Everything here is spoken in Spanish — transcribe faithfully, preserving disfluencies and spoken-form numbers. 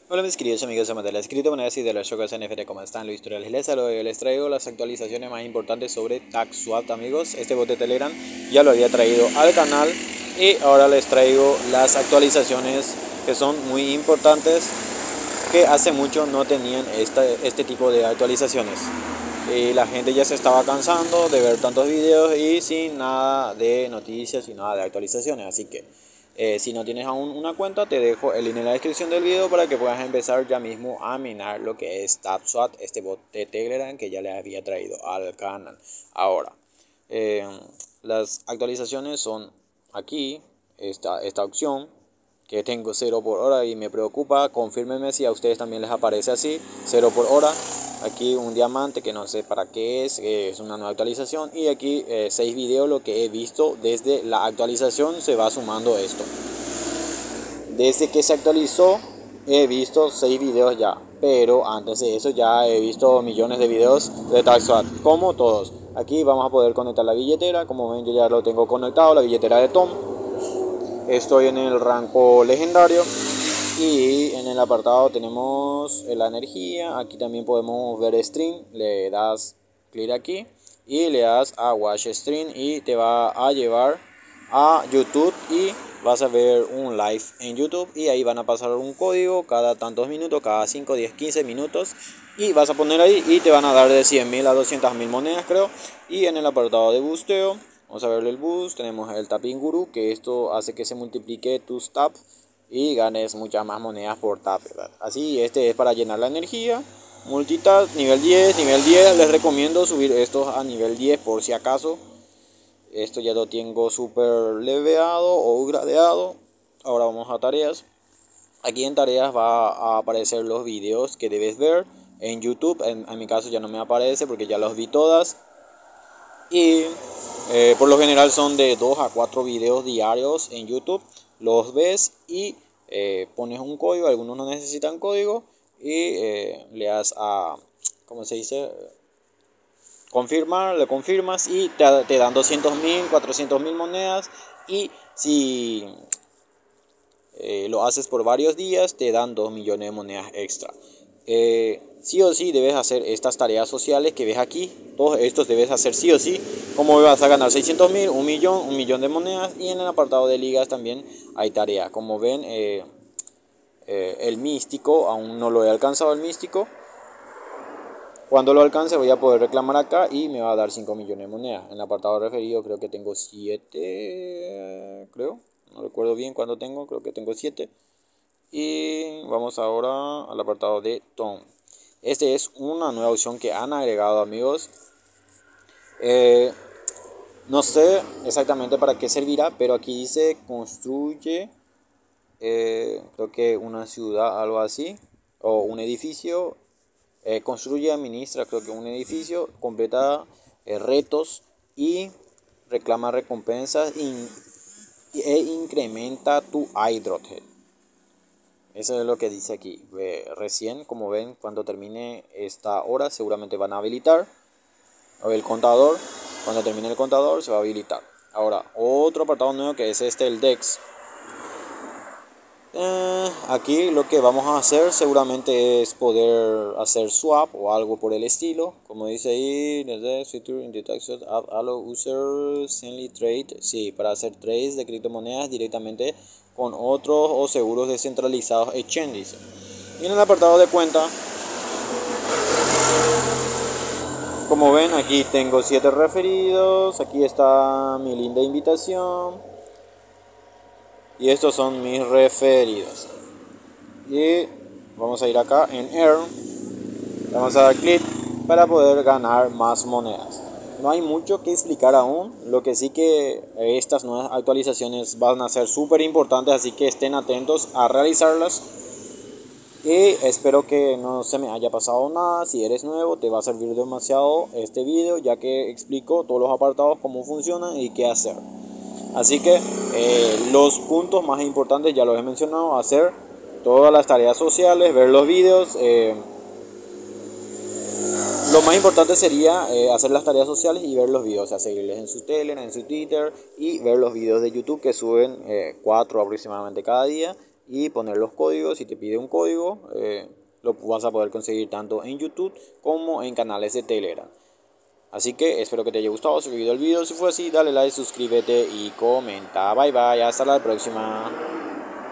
Hola mis queridos amigos amantes de las criptomonedas y de los shokers N F T, ¿cómo están? Luis Tutoriales les saludo y les traigo las actualizaciones más importantes sobre TaxSwap, amigos. Este bot de Telegram ya lo había traído al canal y ahora les traigo las actualizaciones que son muy importantes, que hace mucho no tenían esta, este tipo de actualizaciones. Y la gente ya se estaba cansando de ver tantos videos y sin nada de noticias y nada de actualizaciones, así que eh, si no tienes aún una cuenta, te dejo el link en la descripción del video para que puedas empezar ya mismo a minar lo que es TaxSwap, este bot de Telegram que ya les había traído al canal. Ahora, eh, las actualizaciones son aquí, esta, esta opción que tengo cero por hora y me preocupa. Confírmenme si a ustedes también les aparece así, cero por hora. Aquí un diamante que no sé para qué es, es una nueva actualización. Y aquí eh, seis videos, lo que he visto desde la actualización se va sumando esto. Desde que se actualizó he visto seis videos ya, pero antes de eso ya he visto millones de videos de TaxSwap, como todos. Aquí vamos a poder conectar la billetera, como ven yo ya lo tengo conectado, la billetera de Tom. Estoy en el rango legendario y en el apartado tenemos la energía. Aquí también podemos ver stream, le das clic aquí y le das a watch stream y te va a llevar a YouTube y vas a ver un live en YouTube y ahí van a pasar un código cada tantos minutos, cada cinco, diez, quince minutos, y vas a poner ahí y te van a dar de cien mil a doscientas mil monedas, creo. Y en el apartado de busteo vamos a ver el boost, tenemos el tapping guru, que esto hace que se multiplique tus tap y ganes muchas más monedas por tap, ¿verdad? Así, este es para llenar la energía. Multitap, nivel diez, nivel diez, les recomiendo subir estos a nivel diez por si acaso. Esto ya lo tengo súper leveado o gradeado. Ahora vamos a tareas. Aquí en tareas va a aparecer los videos que debes ver en YouTube. En, en mi caso ya no me aparece porque ya los vi todas. Y eh, por lo general son de dos a cuatro videos diarios en YouTube. Los ves y eh, pones un código. Algunos no necesitan código. Y eh, le das a, ¿cómo se dice? Confirmar, le confirmas y te, te dan doscientos mil, cuatrocientos mil monedas. Y si eh, lo haces por varios días, te dan dos millones de monedas extra. Eh, sí o sí debes hacer estas tareas sociales que ves aquí. Todos estos debes hacer sí o sí. Como vas a ganar seiscientos mil, un millón, un millón de monedas. Y en el apartado de ligas también hay tareas. Como ven, eh, eh, el místico, aún no lo he alcanzado el místico. Cuando lo alcance voy a poder reclamar acá y me va a dar cinco millones de monedas. En el apartado referido creo que tengo siete, creo. No recuerdo bien cuánto tengo, creo que tengo siete. Y vamos ahora al apartado de Tom. Este es una nueva opción que han agregado, amigos. Eh, no sé exactamente para qué servirá, pero aquí dice construye, eh, creo que una ciudad, algo así, o un edificio. Eh, construye, administra, creo que un edificio, completa eh, retos y reclama recompensas in, e incrementa tu hydrogen. Eso es lo que dice aquí. Eh, recién, como ven, cuando termine esta hora, seguramente van a habilitar el contador. Cuando termine el contador, se va a habilitar. Ahora, otro apartado nuevo que es este, el DEX. Eh, aquí lo que vamos a hacer seguramente es poder hacer swap o algo por el estilo, como dice ahí, allow user friendly trade, sí, para hacer trades de criptomonedas directamente con otros o seguros descentralizados exchanges. Y en el apartado de cuenta, como ven, aquí tengo siete referidos, aquí está mi linda invitación. Y estos son mis referidos. Y vamos a ir acá en Earn. Vamos a dar clic para poder ganar más monedas. No hay mucho que explicar aún. Lo que sí que estas nuevas actualizaciones van a ser súper importantes. Así que estén atentos a realizarlas. Y espero que no se me haya pasado nada. Si eres nuevo, te va a servir demasiado este video, ya que explico todos los apartados, cómo funcionan y qué hacer. Así que eh, los puntos más importantes ya los he mencionado: hacer todas las tareas sociales, ver los videos. Eh, lo más importante sería eh, hacer las tareas sociales y ver los videos, o sea, seguirles en su Telegram, en su Twitter y ver los videos de YouTube que suben eh, cuatro aproximadamente cada día. y poner los códigos. Si te pide un código, eh, lo vas a poder conseguir tanto en YouTube como en canales de Telegram. Así que espero que te haya gustado, suscríbete al video. Si fue así, dale like, suscríbete y comenta. Bye bye, hasta la próxima.